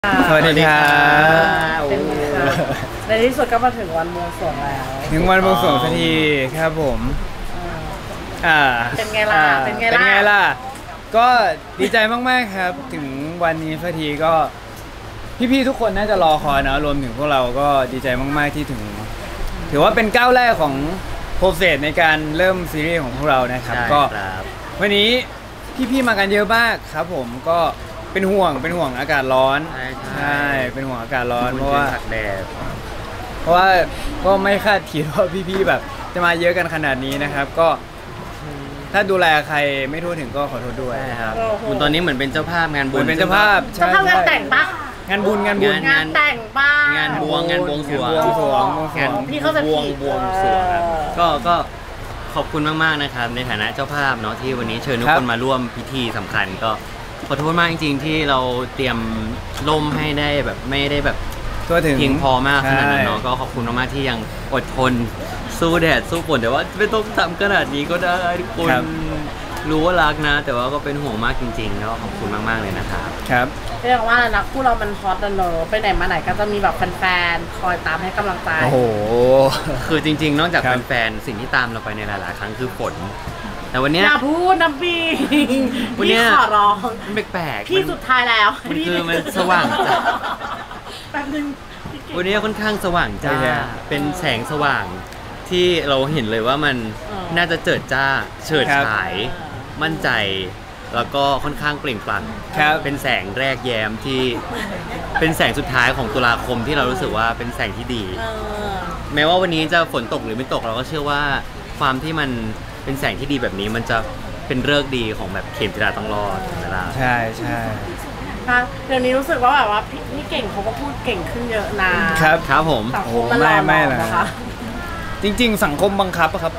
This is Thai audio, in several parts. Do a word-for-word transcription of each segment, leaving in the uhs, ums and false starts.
สวัสดีครับในที่สุดก็มาถึงวันบวงสรวงแล้วถึงวันบวงสรวงสักทีครับผมอ่าเป็นไงล่ะเป็นไงล่ะเป็นไงล่ะก็ดีใจมากๆครับถึงวันนี้สักทีก็พี่ๆทุกคนน่าจะรอคอยนะรวมถึงพวกเราก็ดีใจมากๆที่ถึงถือว่าเป็นก้าวแรกของโปรเซสในการเริ่มซีรีส์ของพวกเรานะครับก็วันนี้พี่ๆมากันเยอะมากครับผมก็เป็นห่วงเป็นห่วงอากาศร้อนใช่เป็นห่วงอากาศร้อนเพราะว่าแดดเพราะว่าก็ไม่คาดคิดว่าพี่ๆแบบจะมาเยอะกันขนาดนี้นะครับก็ถ้าดูแลใครไม่ทั่วถึงก็ขอโทษด้วยครับคุณตอนนี้เหมือนเป็นเจ้าภาพงานบุญเป็นเจ้าภาพเจ้าภาพงานแต่งปะงานบุญงานบุญงานแต่งบ้างงานบวงงานบวงสรวงงานพี่เขาจะบวงบวงสรวงครับก็ก็ขอบคุณมากๆนะครับในฐานะเจ้าภาพเนาะที่วันนี้เชิญทุกคนมาร่วมพิธีสำคัญก็ขอโทษมากจริงๆที่เราเตรียมร่มให้ได้แบบไม่ได้แบบทั่วถึงเพียงพอมากขนาดนั้นเนาะก็ขอบคุณมากๆที่ยังอดทนสู้แดดสู้ฝนแต่ว่าไม่ต้องทำขนาดนี้ก็ได้ทุกคนรู้ว่ารักนะแต่ว่าก็เป็นห่วงมากจริงๆแล้วขอบคุณมากๆเลยนะครับครับเรียกว่านะคู่เรามันฮอตเนอะไปไหนมาไหนก็จะมีแบบแฟนๆคอยตามให้กำลังใจโอ้โหคือจริงๆนอกจากแฟนๆสิ่งที่ตามเราไปในหลายๆครั้งคือฝนแต่วันนี้อย่าพูดน้ำปีพี่ขอร้องแปลกๆพี่สุดท้ายแล้วมันคือมันสว่างจ้ะแป๊บนึงวันนี้ค่อนข้างสว่างจ้าเป็นแสงสว่างที่เราเห็นเลยว่ามันน่าจะเจิดจ้าเฉิดฉายมั่นใจแล้วก็ค่อนข้างเปล่งปลั่งเป็นแสงแรกแย้มที่เป็นแสงสุดท้ายของตุลาคมที่เรารู้สึกว่าเป็นแสงที่ดีแม้ว่าวันนี้จะฝนตกหรือไม่ตกเราก็เชื่อว่าความที่มันเป็นแสงที่ดีแบบนี้มันจะเป็นฤกษ์ดีของแบบเข็มจิราต้องรอดเวลาใช่ใช่เดี๋ยวนี้รู้สึกว่าแบบว่าพี่เก่งเขาก็พูดเก่งขึ้นเยอะนะครับครับผมสังคมมันหล่อหลอมนะคะจริงๆสังคมบังคับครับ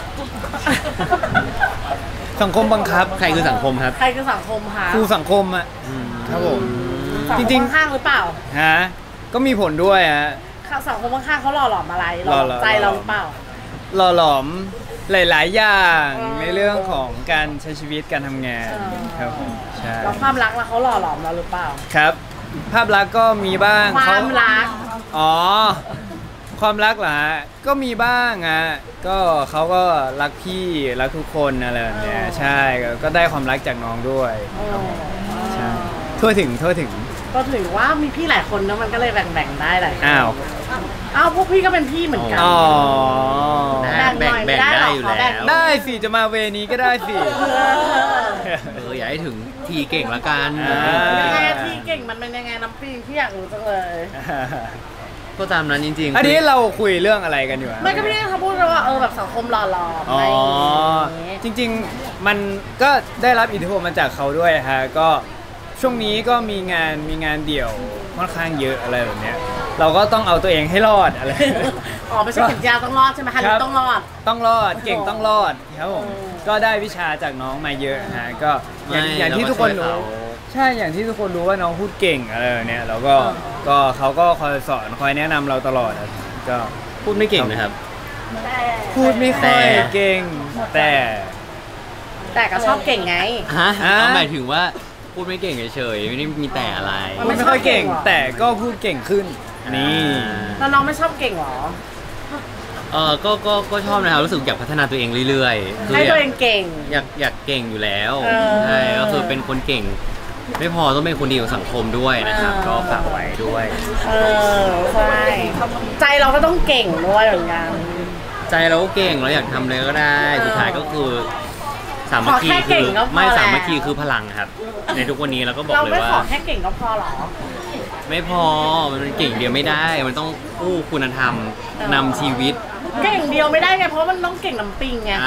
สังคมบังคับใครคือสังคมครับใครคือสังคมคะครูสังคมอ่ะครับผมจริงๆข้างหรือเปล่าฮะก็มีผลด้วยฮะสังคมข้างๆเขาหล่อหลอมอะไรหล่อใจเราหรือเปล่าหล่อหลอมหลายๆอย่างในเรื่องของการใช้ชีวิตการทำงานครับผมใช่แล้วความรักแล้วเขาหล่อหลอมเราหรือเปล่าครับภาพลักษณ์ก็มีบ้างความรักอ๋อความรักเหรอฮะก็มีบ้างฮะก็เขาก็รักพี่รักทุกคนอะไรแบบเนี้ยใช่ก็ได้ความรักจากน้องด้วยใช่ทั่วถึงทั่วถึงก็ถือว่ามีพี่หลายคนแล้วมันก็เลยแบ่งๆได้หลายอ้าวอ้าวพวกพี่ก็เป็นพี่เหมือนกันอ๋อแบ่งแบ่งได้อยู่แล้วได้สิจะมาเวนี้ก็ได้สิเอออยากให้ถึงทีเก่งละกันยังไงทีเก่งมันเป็นยังไงน้ำปิงพี่อยากรู้จังเลยก็ตามนั้นจริงๆอันนี้เราคุยเรื่องอะไรกันอยู่ไม่ก็พี่เขาพูดว่าเออแบบสังคมหล่อหลอมอะไรอย่างงี้จริงๆมันก็ได้รับอิทธิพลมาจากเขาด้วยฮะก็ช่วงนี้ก็มีงานมีงานเดี่ยวค่อนข้างเยอะอะไรแบบเนี้ยเราก็ต้องเอาตัวเองให้รอดอะไรอ๋อไม่ใช่เข็มยาต้องรอดใช่ไหมคะต้องรอดต้องรอดเก่งต้องรอดครับผมก็ได้วิชาจากน้องมาเยอะฮะก็อย่างที่ทุกคนรู้ใช่อย่างที่ทุกคนรู้ว่าน้องพูดเก่งอะไรเนี่ยเราก็ก็เขาก็คอยสอนคอยแนะนำเราตลอดก็พูดไม่เก่งนะครับพูดไม่ค่อยเก่งแต่แต่ก็ชอบเก่งไงฮะหมายถึงว่าพูดไม่เก่งเฉยๆไม่ได้มีแต่อะไรพูดไม่ค่อยเก่งแต่ก็พูดเก่งขึ้นนี่แล้วน้องไม่ชอบเก่งหรอเออก็ก็ก็ชอบนะครับรู้สึกอยากพัฒนาตัวเองเรื่อยๆให้ตัวเองเก่งอยากอยากเก่งอยู่แล้วใช่ก็คือเป็นคนเก่งไม่พอต้องเป็นคนดีของสังคมด้วยนะครับก็ฝากไว้ด้วยเออใช่ใจเราก็ต้องเก่งด้วยเหมือนกันใจเราก็เก่งเราอยากทำอะไรก็ได้สุดท้ายก็คือสามัคคีคือไม่สามัคคีคือพลังครับในทุกวันนี้เราก็บอกเลยว่าเราไม่ขอแค่เก่งก็พอหรอไม่พอมันเก่งเดียวไม่ได้มันต้องคู่คุณธรรมนำชีวิตเก่งเดียวไม่ได้ไงเพราะมันต้องเก่งน้ำปิงไง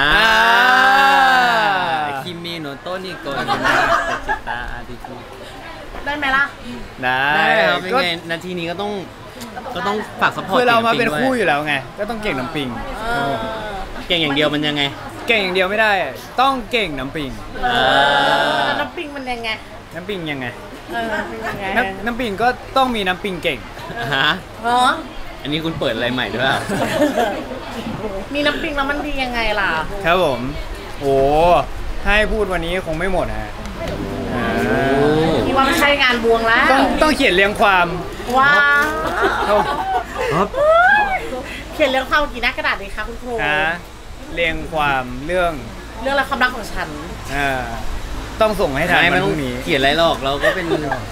คิมิโนโตะนี่ก่อนนะจิตาอาดิคุได้ไหมล่ะได้ครับเป็นไงนาทีนี้ก็ต้องก็ต้องฝากซัพพอร์ตคือเรามาเป็นคู่อยู่แล้วไงก็ต้องเก่งน้ำปิงเก่งอย่างเดียวมันยังไงเก่งอย่างเดียวไม่ได้ต้องเก่งน้ำปิงน้ำปิงมันยังไงน้ำปิงยังไงน้ำน้ำปิงก็ต้องมีน้ำปิงเก่งฮะอันนี้คุณเปิดอะไรใหม่ด้วยมีน้ำปิงแล้วมันดียังไงล่ะครับผมโอ้ให้พูดวันนี้คงไม่หมดฮะมีว่าไม่ใช่งานบวงแล้วต้องต้องเขียนเรียงความว้าวครับเขียนเรื่องความกี่หน้ากระดาษดีคะคุณครูฮะเรียงความเรื่องเรื่องอะไรความรักของฉันอ่าต้องส่งให้ทันไม่วัไม่นพต้องรุ่งนี้เขียนอะไรหรอกเราก็เป็น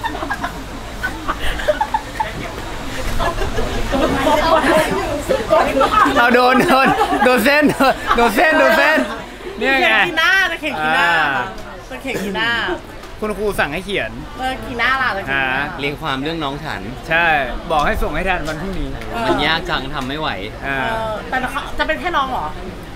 เราโดนโดนโดนเส้นโดนเส้นโดนเส้นเนี่ยเขีไงยนกีหน้าจะเขียนกีหน้าอ่าจะเขียนกีหน้าคุณครูสั่งให้เขียนเออกีหน้าล่ะจะเขียนกีหน้าอ่าเรียงความเรื่องน้องฉันใช่บอกให้ส่งให้ทันวันพรุ่งนี้มันยากจังทำไม่ไหวอ่าเออแต่เขาจะเป็นแค่น้องเหรอ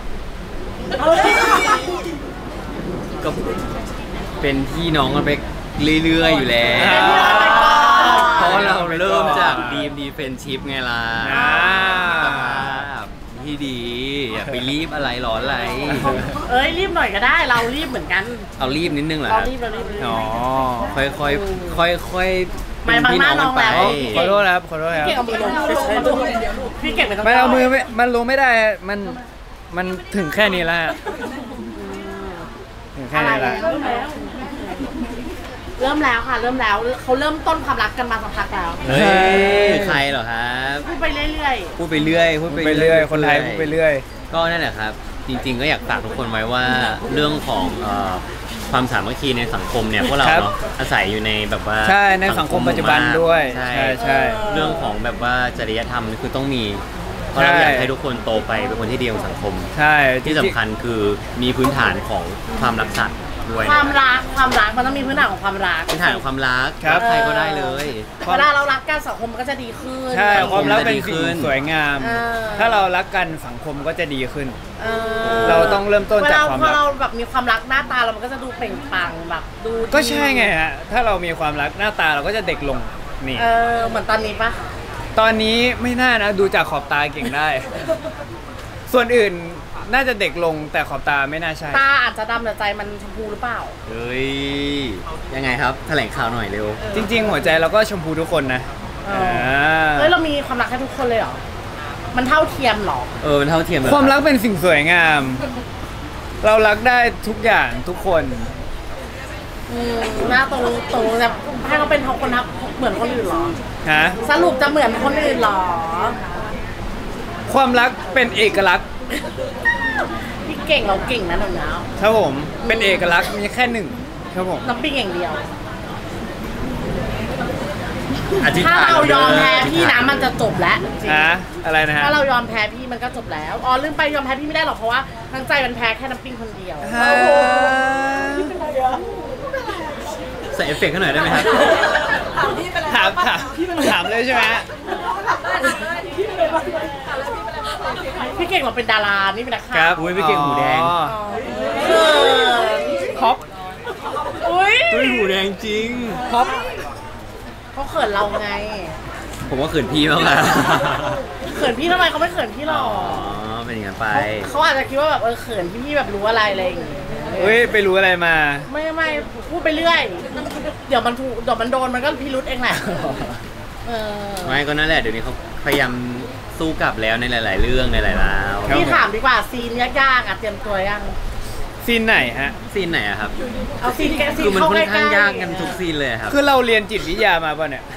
ก็เป็นพี่น้องกันไปเรื่อยๆอยู่แล้วอ่าเพราะเราเริ่มจาก ดี เอ็ม ดี Friendship ไงล่ะอ่าที่ดีอย่าไปรีบอะไรร้อนอะไรเอ้ยรีบหน่อยก็ได้ เรารีบเหมือนกันเอารีบนิดนึงเหรอเราครับรีบเรารีบเรารีบอ๋อค่อยๆ ค่อยๆไม่บังหน้าน้องแล้วขอโทษนะครับขอโทษครับเก่งเอามือลงพี่เก่งไปต้องไม่เอามือไม่มันลงไม่ได้มันมันถึงแค่นี้แล้วฮะถึงแค่อะไรนี้แล้วเริ่มแล้ว เริ่มแล้วค่ะ เริ่มแล้วเขาเริ่มต้นความรักกันมาสักพักแล้วเฮ้ยใครเหรอครับพูดไปเรื่อยพูดไปเรื่อยพูดพูดไปเรื่อยคนไทยพูดไปเรื่อยก็นั่นแหละครับ จริงๆก็อยากฝากทุกคนไว้ว่าเรื่องของเอ่อความสามัคคีในสังคมเนี่ยพวกเราครับเนาะอาศัยอยู่ในแบบว่าใช่ในสังคมปัจจุบันด้วยใช่ใช่ใช่เรื่องของแบบว่าจริยธรรมคือต้องมีเพราะเราใช่อยากให้ทุกคนโตไปเป็นคนที่ดีของสังคมใช่ที่สำคัญคือมีพื้นฐานของความรักสัตว์ด้วยๆ ความรักความรักมันต้องมีพื้นฐานของความรักพื้นฐานของความรักครับใครก็ได้เลยเวลาเรารักกันสังคมมันก็จะดีขึ้นใช่ความรักเป็นดีขึ้สิ่งนสวยงามเออถ้าเรารักกันสังคมก็จะดีขึ้นเออเราต้องเริ่มต้นจากความรักเวลพอเราแบบมีความรักหน้าตาเรามันก็จะดูเปล่งปลั่งแบบดูดีก็ใช่ไงฮะถ้าเรามีความรักหน้าตาเราก็จะเด็กลงนี่เออเหมือนตอนนี้ปะตอนนี้ไม่น่านะดูจากขอบตาเก่งได้ ส่วนอื่นน่าจะเด็กลงแต่ขอบตาไม่น่าใช่ตาอาจจะดำแต่ใจมันชมพูหรือเปล่าเฮ้ยยังไงครับแถลงข่าวหน่อยเร็วจริง ๆ หัวใจเราก็ชมพูทุกคนนะเอออ่าเฮ้ยเรามีความรักให้ทุกคนเลยเหรอ มันเท่าเทียมเหรอเออมันเท่าเทียมเลยความรักเป็นสิ่งสวยงาม เรารักได้ทุกอย่างทุกคนอืมหน้าตรงตรงแบบให้เขาเป็นคนรักเหมือนคนอื่นเหรอฮะสรุปจะเหมือนคนอื่นเหรอความรักเป็นเอกลักษณ์พี่เก่งเราเก่งนะหนูแล้วครับผมเป็นเอกลักษณ์มีแค่หนึ่งครับผมน้ำปิ้งอย่างเดียวอธิษถ้าฐนเรายอมแพ้อธิษฐาพี่นะมันจะจบแล้วจริงฮะอะไรนะฮะถ้าเรายอมแพ้พี่มันก็จบแล้วอ๋อลืมไปยอมแพ้พี่ไม่ได้หรอกเพราะว่าทั้งใจมันแพ้แค่น้ำปิ้งคนเดียวฮะใส่เอฟเฟกต์ให้หน่อยได้ไหมครับถามถามถามเลยใช่ไหมฮะพี่เก่งเราเป็นดารานี่เป็นนักข่าวครับอุ๊ยพี่เก่งหูแดงอ๋อเออฮอปอุ้ยตุ้ยหูแดงจริงฮอปเขาเขินเราไงผมว่าขืนพี่มากกว่าเขินพี่ทำไมเขาไม่เขินพี่หรอ๋ออเป็นอย่างนั้นไปเขาอาจจะคิดว่าแบบเออเขินพี่พี่แบบรู้อะไรอะไรอย่างเงี้ยเฮ้ยไปรู้อะไรมาไม่ไม่พูดไปเรื่อย เดี๋ยวมันถูกเดี๋ยวมันโดนมันก็พิรุษเองแหละเออไม่ก็นั่นแหละเดี๋ยวนี้เขาพยายามสู้กลับแล้วในหลาย ๆ เรื่องในหลายๆราวครับพี่ถามดีกว่าซีนยากๆอ่ะเตรียมตัวยังซีนไหนฮะซีนไหนอะครับเอาซีนแกซีนคือมันเข้าค่อนใกล้ข้างๆยากกันทุกซีนเลยครับคือเราเรียนจิตวิทยามาป่ะเนี่ย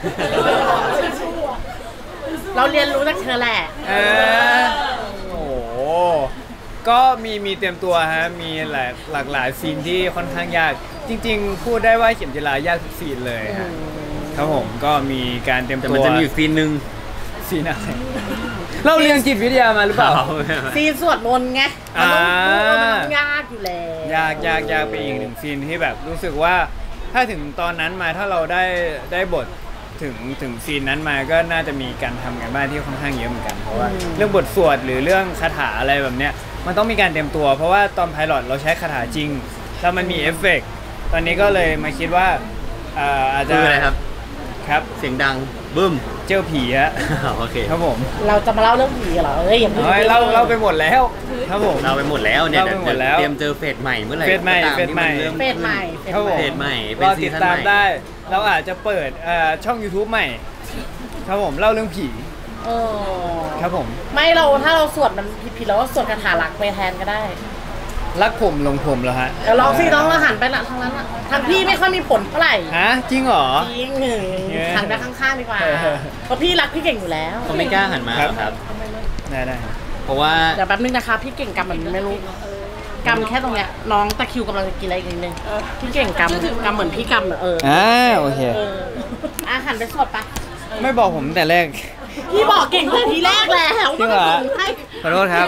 เราเรียนรู้จากเธอแหละเออโอ้โห ก็มีมีเตรียมตัวฮะ มีหลายหลากหลายซีนที่ค่อนข้างยาก จริง ๆ พูดได้ว่าเข็มจิรายากทุกซีนเลยฮะ ครับผม ก็มีการเตรียมแต่ตัวมันจะมีอยู่ซีนหนึ่งซีนอะไร เราเรียนจิตวิทยามาหรือเปล่าซีนสวดมนต์ไงมันต้องอ่ามันต้องยากอยู่แล้วยากยากยากไปอีกหนึ่งซีนที่แบบรู้สึกว่าถ้าถึงตอนนั้นมาถ้าเราได้ได้บทถึงถึงซีนนั้นมาก็น่าจะมีการทำกันบ้านที่ค่อนข้างเยอะเหมือนกันเพราะว่าเรื่องบทสวดหรือเรื่องคาถาอะไรแบบเนี้ยมันต้องมีการเตรียมตัว เพราะว่าตอนไพลอตเราใช้คาถาจริงแล้วมันมีเอฟเฟกต์ตอนนี้ก็เลยมาคิดว่าอ่าอาจจะคืออะไรครับครับเสียงดังบึ้มเจอผีฮะโอเคครับผมเราจะมาเล่าเรื่องผีเหรอเอ้ยอย่าพูดเอ้ยเล่าเล่าไปหมดแล้วครับผมเราไปหมดแล้วเนี่ยเราไปหมดแล้วเตรียมเจอเฟสใหม่เมื่อไหร่เฟสใหม่ก็ตาเฟสใหม่ที่นริ่เฟสใหม่ครับผมเฟสใหม่เป็นรอซีติดซั่นตามใหม่ได้ เราอาจจะเปิดเอ่อช่อง YouTube ใหม่ ครับผมเล่าเรื่องผีเออครับผมไม่เราถ้าเราสวดมันผิดๆเราก็สวดคาถาหลักไปแทนก็ได้รักผมหลงผมเหรอฮะเดี๋ยวลองสิน้องเราหันไปละทางนั้นอะทางพี่ไม่ค่อยมีผลเท่าไหร่ฮะจริงเหรอจริงหันไปข้างๆดีกว่าเออเพราะพี่รักพี่เก่งอยู่แล้วเขาไม่กล้าหันมาครับครับได้ได้เพราะว่าเดี๋ยวแป๊บนึงนะคะพี่เก่งกำเหมือนไม่รู้กำแค่ตรงเนี้ยน้องตะคริวกำลังจะกินอะไรอีกนิดนึงพี่เก่งกำกำเหมือนพี่กำอะเอออ่าโอเคเอออ่ะหันไปสดปะไม่บอกผมแต่แรกพี่บอกเก่งแต่ทีแรกแล้วจริงเหรอให้ขอโทษครับ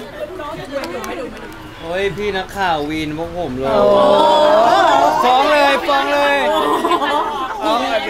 โอ้ยพี่นักข่าววีนพวกผมเลยฟ้องเลยฟ้องเลยฟ้องเลย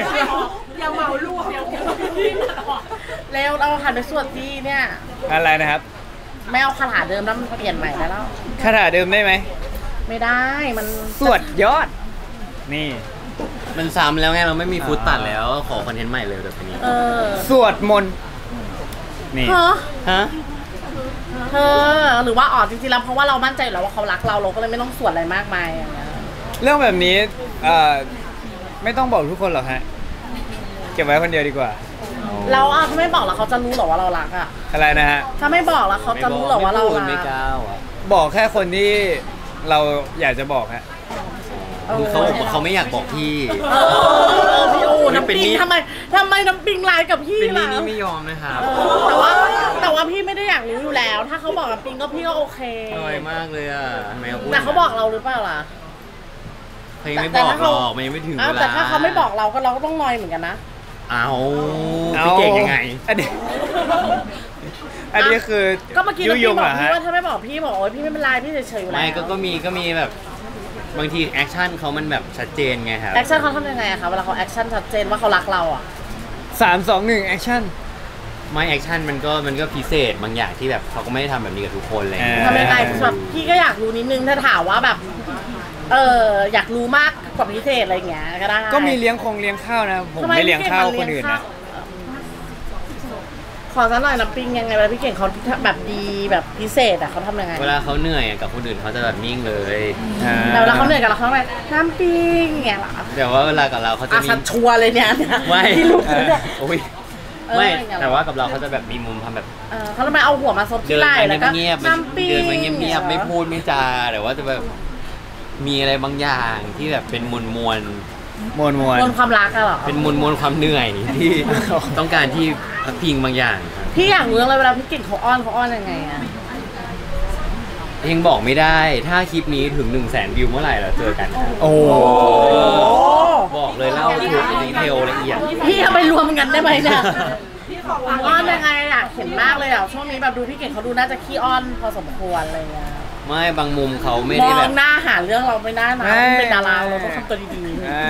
เร็วเราหันไปสวดที่เนี่ยอะไรนะครับไม่เอาคาถาเดิมแล้วมันเปลี่ยนใหม่ได้แล้วคาถาเดิมได้ไหมไม่ได้มันสวดยอด นี่มันซ้ำแล้วไงเราไม่มีฟุตตัดแล้วขอคอนเทนต์ใหม่เลยแบบนี้เออสวดมนต์นี่เฮ้อฮะเธอหรือว่าอ๋อจริงๆแล้วเพราะว่าเรามั่นใจอยู่แล้วว่าเขารักเราเราก็เลยไม่ต้องสวดอะไรมากมายอย่างเงี้ยเรื่องแบบนี้เอ่อไม่ต้องบอกทุกคนหรอกฮะ เก็บไว้คนเดียวดีกว่าเราอ่ะเขาไม่บอกแล้วเขาจะรู้หรอว่าเรารักอ่ะอะไรนะฮะถ้าไม่บอกแล้วเขาจะรู้หรอว่าเราไม่พูดรัไม่กกล้าวอ่ะบอกแค่คนที่เราอยากจะบอกฮะคือเขาบอกว่าเขาไม่อยากบอกพี่เออพี่โอ้น้ำเป็นปินี่งทำไมทำไมน้ำปิงไลน์กับพี่เป็นนี่ล่ะนี่ไม่ยอมนะครับเออแต่ว่าแต่ว่าพี่ไม่ได้อยากรู้อยู่แล้ว ถ้าเขาบอกน้ำปิงก็พี่ก็โอเคอร่อยมากเลยอ่ะทำไมเขาพูดแต่เขาบอกเราหรือเปล่าล่ะเขายังไม่บอกหรอกมันยังไม่ถึงอ้าวเวลาแต่ถ้าเขาไม่บอกเราก็เราก็ต้องนอยเหมือนกันนะเอาเอาพี่เก่งยังไงอันนี้ อันนี้คือก็เมื่อกี้ยุน้ำยปิงงบเหอรกอพี่ฮะว่าถ้าไม่บอกพี่บอกโอ๊ยพี่ไม่เป็นไรพี่เฉยๆอยู่แล้วไม่ก็ก็มีก็มีแบบบางทีแอคชั่นเขามันแบบชัดเจนไงครับแอคชั่นเขาทำยังไงอะคะเวลาเขาแอคชั่นชัดเจนว่าเขารักเราอะสามสองหนึ่งแอคชั่นไม่แอคชั่นมันก็มันก็พิเศษบางอย่างที่แบบเขาก็ไม่ได้ทำแบบนี้กับทุกคนเลยเออทำยังไงแบบพี่ก็อยากรู้นิดนึงถ้าถามว่าแบบ เอออยากรู้มากกว่าพิเศษอะไรอย่างเงี้ยก็ได้ก็มีเลี้ยงคงเลี้ยงข้าวนะ ผมทำไม่เลี้ยงข้าวพี่คนก่อื่นมานะเลี้ยงข้าวขอสักหน่อยน้ำปิงยังไงเวลาพี่เก่งเขาแบบดีแบบพิเศษอะเขาทำยังไงเวลาเขาเหนื่อยอะกับคนอื่นเขาจะแบบนิ่งเลยอ่าแต่เวลาเขาเหนื่อยกับเราเขาทำไงน้ำปิงอย่างเงี้ยเหรอแต่ว่าเวลากับเราเขาจะอามีคัดชัวร์เลยเนี่ยเนี่ยไม่ที่รู้เนี่ยโอ้ยเออไม่อย่างเงี้ยแต่ว่ากับเราเขาจะแบบมีมุมทำแบบเออเขาทำไมเอาหัวมาซบเดิที่นไหล่ไปแล้วก็เงียบๆน้ำปิงเดินไปเงียบๆไม่พูดไม่จาแต่ว่าจะแบบมีอะไรบางอย่างที่แบบเป็นมวลมวลมวนมวนบนความรักอะเหรอเป็นมวลมวลความเหนื่อยที่ ต้องการที่พักพิงบางอย่างครับพี่อยากรู้เลยเวลาพี่เก่งเขาอ้อนเขาอ้อนยังไงอะยังบอกไม่ได้ถ้าคลิปนี้ถึงหนึ่งแสนวิวเมื่อไหร่เราเจอกันครับโอ้บอกเลยเล่าทุกดีเทลละเอียดพี่เอาไปรวมกันได้ไหมเนี่ยอ้อนยังไงอยากเห็นมากเลยอ่ะช่วงนี้แบบดูพี่เก่งเขาดูน่าจะขี้อ้อนพอสมควรอะไรเงี้ยไม่บางมุมเขาไม่มได้อแบงบหน้าหาเรื่องเราไม่ได้นะไม่เป็นดาราเราต้องทำตัวดีใช่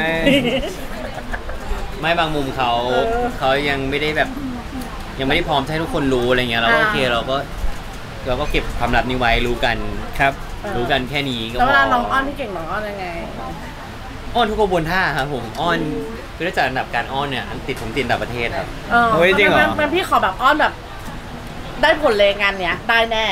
ๆไม่บางมุมเขาเออเขายังไม่ได้แบบ ยังไม่ได้พร้อมให้ทุกคนรู้อะไรเงี้ยเราก็อ่าโอเคเราก็เราก็เก็บความลับนี้ไว้รู้กันครับรู้กันแค่นี้ก็แล้วพเวอลาน้องอ้อนพี่เก่งน้องอ้อนยังไงอ้อนทุกกระบวนท่าครับผมอ้อนคือถ้าจัดอันดับการอ้อนเนี่ยอันติดผมติดอันดับประเทศครับเออเฮ้ยจริงเหรอมันมันพี่ขอแบบอ้อนแบบ ได้ผลเลยงานเนี้ยได้แน่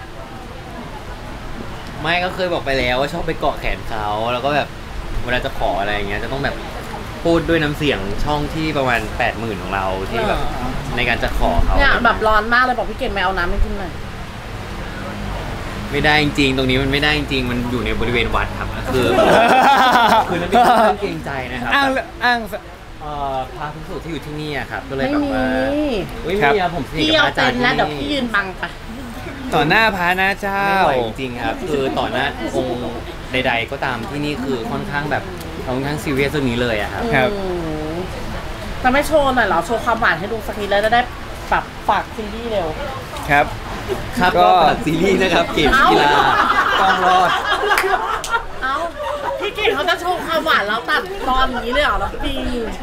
ไม่ก็เคยบอกไปแล้วว่าชอบไปเกาะแขนเขาแล้วก็แบบเวลาจะขออะไรอย่างเงี้ยจะต้องแบบพูดด้วยน้ำเสียงช่องที่ประมาณแปดหมื่นของเราที่แบบเออในการจะขอเขาเนี่ยแบบร้อนมากเลยบอกพี่เก่งไม่เอาน้ำให้กินหน่อยไม่ได้จริงๆตรงนี้มันไม่ได้จริงๆมันอยู่ในบริเวณวัดครับคือคือนั่นเป็นเรื่องเกรงใจนะครับอ้างอ้างเอ่อพระภิกษุที่อยู่ที่นี่อะครับก็เลยไม่แบบมีว่าอุ้ยครับมีอะผมสนิทพี่กับเอาอาจารเต็ย์นที่แล้วเดี๋ยวนี่พี่ยืนบังไปต่อหน้าพระนะเจ้าไม่ไหวจริงๆครับ คือต่อหน้าองค์ใด ๆ ก็ตามที่นี่คือค่อนข้างแบบค่อนข้างซีเรียสเรื่องนี้เลยอะครับครับอืมจะไม่โชว์หน่อยเหรอโชว์ความหวานให้ดูสักทีแล้วจะได้แบบฝากซีรีส์เร็วครับครับก็ก็ฝากซีรีส์นะครับเกมกีฬาต้องรอดเอ้าพี่เก่งเขาจะโชว์ความหวานแล้วตัดตอนนี้เลยเหรอแล้วปี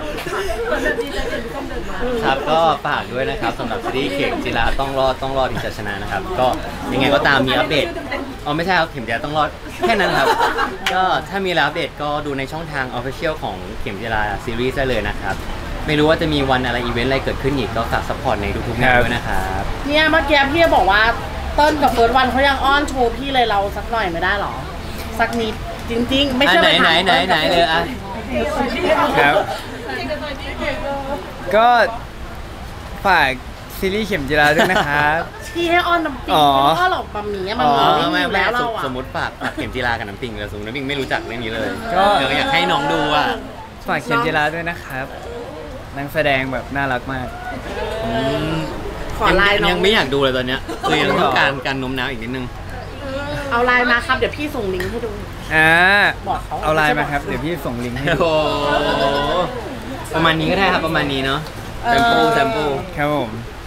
ครับก็ฝากด้วยนะครับสำหรับซีรีส์เข็มจีราต้องรอดต้องรอดที่จะชนะนะครับ ก็ยังไงก็ตามมีอัปเดตอ๋อไม่ใช่ครับเข็มจีราต้องรอดแค่นั้นครับ ก็ถ้ามีอะไรอัปเดตก็ดูในช่องทาง Official ของเข็มจีราซีรีส์ได้เลยนะครับ ไม่รู้ว่าจะมีวันอะไรอีเวนต์อะไรเกิดขึ้นอีกก็ฝากซัพพอร์ตในทุกๆงานด้วยนะครับเนี่ยเมื่อกี้พี่บอกว่าเติ้ลกับเฟิร์สวันเขายังอ้อนโชว์พี่เลยเราสักหน่อยไม่ได้หรอ สักนิดจริงๆ ไม่อ่ะใช่ไหนปไหนถามไหนไหนเลยอ่ะครับ ก็ฝากซีรีส์เข็มจีราด้วยนะครับที่ให้อ้อนน้ำปิงอ๋อไม่อ้อนหรอกมัมมี่อะมันอ๋อมีไม่อยู่ไม่แล้วเราสมอะสมมติฝากฝากเข็มจีรากับน้ำปิงแล้วสมมติน้ำปิงไม่รู้จักเรื่องนี้เลยก็เดี๋ยวอยากให้น้องดูอ่ะฝากเข็มจีราด้วยนะครับนักแสดงแบบน่ารักมากขอไลน์น้องยังไม่อยากดูเลยตอนเนี้ยคือยังต้องการการโน้มน้าวอีกนิดนึงเอาไลน์มาครับเดี๋ยวพี่ส่งลิงก์ให้ดูอ่าบอกเขาเอาไลน์มาครับ เดี๋ยวพี่ส่งลิงก์ให้โอ้ดูโหประมาณนี้ก็ได้ครับประมาณนี้เนาะแซมปูแซมปูครับผมเ